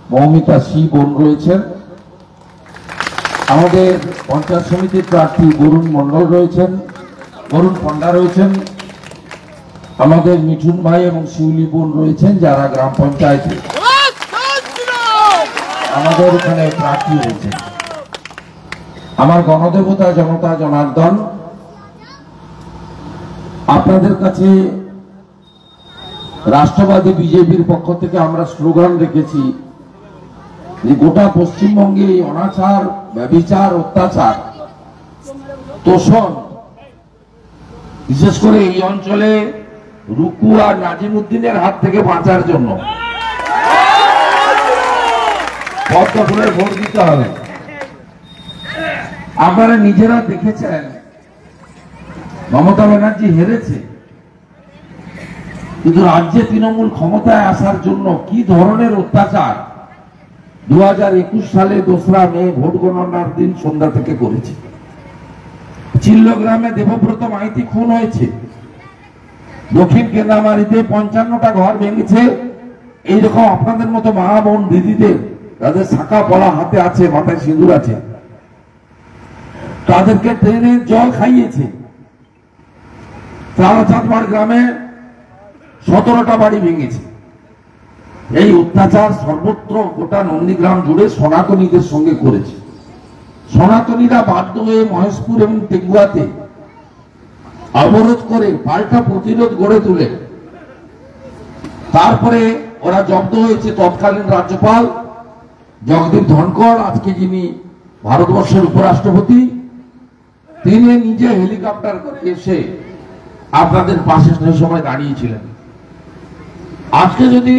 Moumita C বোন রয়েছেন, আমাদের পঞ্চায়েত সমিতির প্রার্থী বরুণ মন্ডল রয়েছেন, বরুণ পণ্ডা রয়েছেন, আমাদের মিঠুন ভাই এবং শিউলি বোন রয়েছেন, যারা গ্রাম পঞ্চায়েতে আমাদের এখানে প্রার্থী রয়েছেন। আমার গণদেবতা জনতা জনার্দন, আপনাদের কাছে রাষ্ট্রবাদী বিজেপির পক্ষ থেকে আমরা স্লোগান রেখেছি যে গোটা পশ্চিমবঙ্গে অনাচার, ব্যভিচার, অত্যাচার, তোষণ, বিশেষ করে এই অঞ্চলে রুকু আর নাজিমউদ্দিনের হাত থেকে বাঁচার জন্য পদ্ম ফুলের ভোট দিতে হবে। আপনারা নিজেরা দেখেছেন মমতা ব্যানার্জি হেরেছে, কিন্তু রাজ্যে তৃণমূল ক্ষমতায় আসার জন্য কি ধরনের অত্যাচার 2021 সালে 2রা মে ভোট গণনার দিন সন্ধ্যা থেকে করেছে। চিল্লগ্রামে দেবব্রত মাইতি খুন হয়েছে, দক্ষিণ কেন্দ্রামারিতে 55টা ঘর ভেঙেছে। এইরকম আপনাদের মতো মা বোন দিদিদের তাদের শাখা পলা হাতে আছে, মাথায় সিঁদুর আছে, তাদেরকে ট্রেনে জল খাইয়েছে। চাঁদমার গ্রামে 17টা বাড়ি ভেঙেছে। এই অত্যাচার সর্বত্র গোটা নন্দীগ্রাম জুড়ে সনাতনীদের সঙ্গে করেছে। সনাতনীরা বাধ্য হয়ে মহেশপুর এবং টেগুয়াতে অবরোধ করে পাল্টা প্রতিরোধ গড়ে তুলে তারপরে ওরা জব্দ হয়েছে। তৎকালীন রাজ্যপাল জগদীপ ধনকর, আজকে যিনি ভারতবর্ষের উপরাষ্ট্রপতি, তিনি নিজে হেলিকপ্টার করে এসে আপনাদের পাশে সেই সময় দাঁড়িয়েছিলেন। আজকে যদি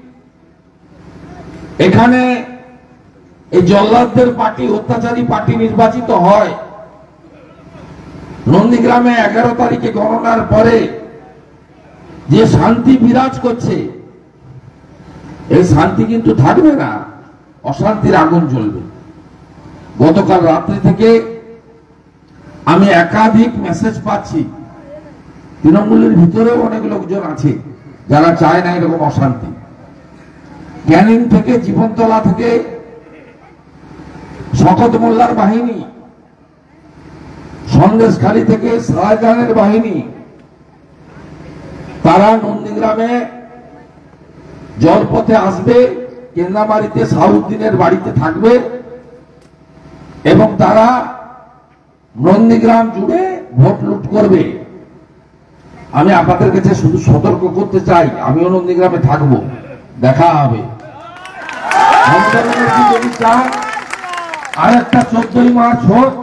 এখানে এই জল্লাদদের পার্টি, অত্যাচারী পার্টি নির্বাচিত হয়, নন্দীগ্রামে 11 তারিখে গণনার পরে যে শান্তি বিরাজ করছে, এই শান্তি কিন্তু থাকবে না, অশান্তির আগুন জ্বলবে। গতকাল রাত্রি থেকে আমি একাধিক মেসেজ পাচ্ছি, তৃণমূলের ভিতরেও অনেক লোকজন আছে যারা চায় না এরকম অশান্তি। ক্যানিং থেকে, জীবনতলা থেকে শকত মোল্লার বাহিনী, সন্দেশখালী থেকে শাহজাহানের বাহিনী, তারা নন্দীগ্রামে জলপথে আসবে, কেন্দ্রামারিতে শাহউদ্দিনের বাড়িতে থাকবে এবং তারা নন্দীগ্রাম জুড়ে ভোট লুট করবে। আমি আপনাদের কাছে শুধু সতর্ক করতে চাই, আমিও নন্দীগ্রামে থাকবো, দেখা হবে। যদি চান আর একটা 14ই মার্চ হোক,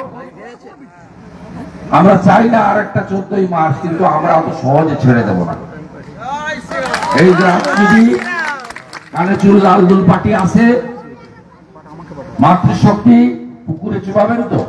আমরা চাই না আর একটা 14ই মার্চ, কিন্তু আমরা অত সহজে ছেড়ে দেব না। এই গ্রাম যদি কানেচুর লাল দুল পার্টি আসে, মাতৃশক্তি পুকুরে চুবাবেন তো?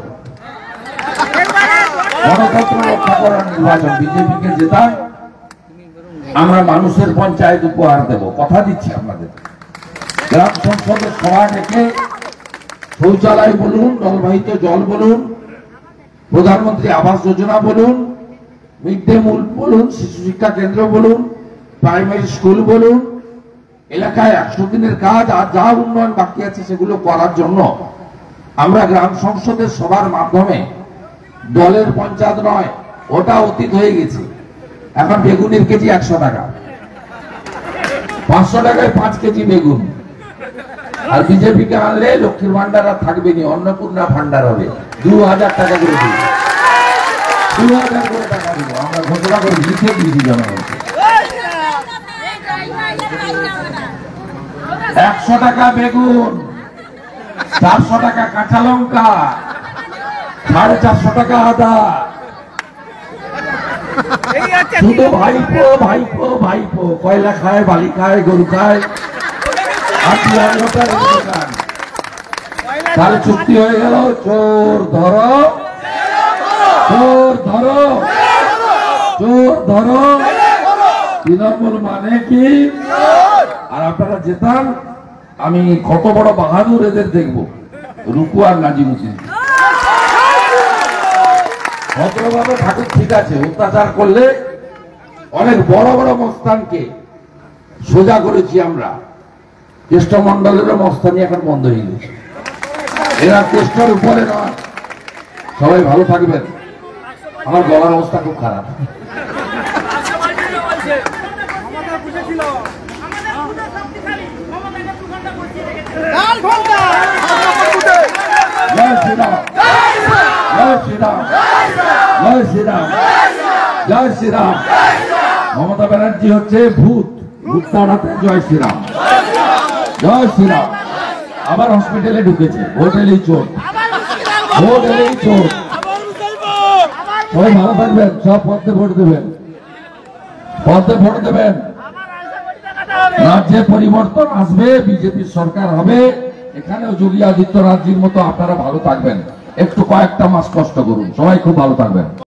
গণতন্ত্র রক্ষা করার নির্বাচন, বিজেপিকে জেতায় আমরা মানুষের পঞ্চায়েত উপহার দেব, কথা দিচ্ছি আপনাদের। গ্রাম সংসদের সভা ডেকে শৌচালয় বলুন, জলবাহিত জল বলুন, প্রধানমন্ত্রী আবাস যোজনা বলুন, মিড ডে মিল বলুন, শিশু শিক্ষা কেন্দ্র বলুন, প্রাইমারি স্কুল বলুন, এলাকায় 100 দিনের কাজ আর যা উন্নয়ন বাকি আছে সেগুলো করার জন্য আমরা গ্রাম সংসদের সভার মাধ্যমে, দলের পঞ্চায়েত নয়, ওটা অতীত হয়ে গেছে। এখন বেগুনের কেজি 100 টাকা, 500 টাকায় 5 কেজি বেগুন। আর বিজেপিকে আনলে লক্ষ্মীর ভান্ডার আর থাকবে নি, অন্নপূর্ণা ভান্ডার হবে। 2000 টাকা করে দিব, 2000 করে টাকা দিব, আমরা ঘোষণা করে লিখে দিয়েছি জনগণকে। 100 টাকা বেগুন, 400 টাকা কাঁচা লঙ্কা, 450 টাকা আদা। শুধু ভাইপো ভাইপো ভাইপো, কয়লা খায়, বালি খায়, গরু খায়, তাহলে চুক্তি হয়ে গেল, চোর ধরো, চোর ধরো, চোর ধরো। তৃণমূল মানে কি? আর আপনারা যেতাম, আমি কত বড় বাহাদুর এদের দেখবো, রুকু আর নাজিমউদ্দিন। ভদ্রভাবে ঠাকুর ঠিক আছে, অত্যাচার করলে অনেক বড় বড় মস্তানকে সোজা করেছি আমরা। কেষ্টমন্ডলের মস্তানি এখন বন্ধ হয়ে গেছে, এরা কেষ্টর উপরে নয়। সবাই ভালো থাকবেন। আমার গলার অবস্থা খুব খারাপ। জয় শ্রীরাম, জয় শ্রীরাম, জয় শ্রীরাম, জয় শ্রীরাম। মমতা ব্যানার্জি হচ্ছে ভূত, ভূত তাড়াতে জয় শ্রীরাম, জয় শ্রীরাম। আবার হসপিটালে ঢুকেছে, ভোট এলেই চোর, ভোট এলেই চোর। সবাই ভালো থাকবেন, সব পথে ভোট দেবেন, পথে ভোট দেবেন। রাজ্যে পরিবর্তন আসবে, বিজেপির সরকার হবে, এখানেও যোগী আদিত্যনাথজির মতো আপনারা ভালো থাকবেন। একটু কয়েকটা মাস কষ্ট করুন, সবাই খুব ভালো থাকবেন।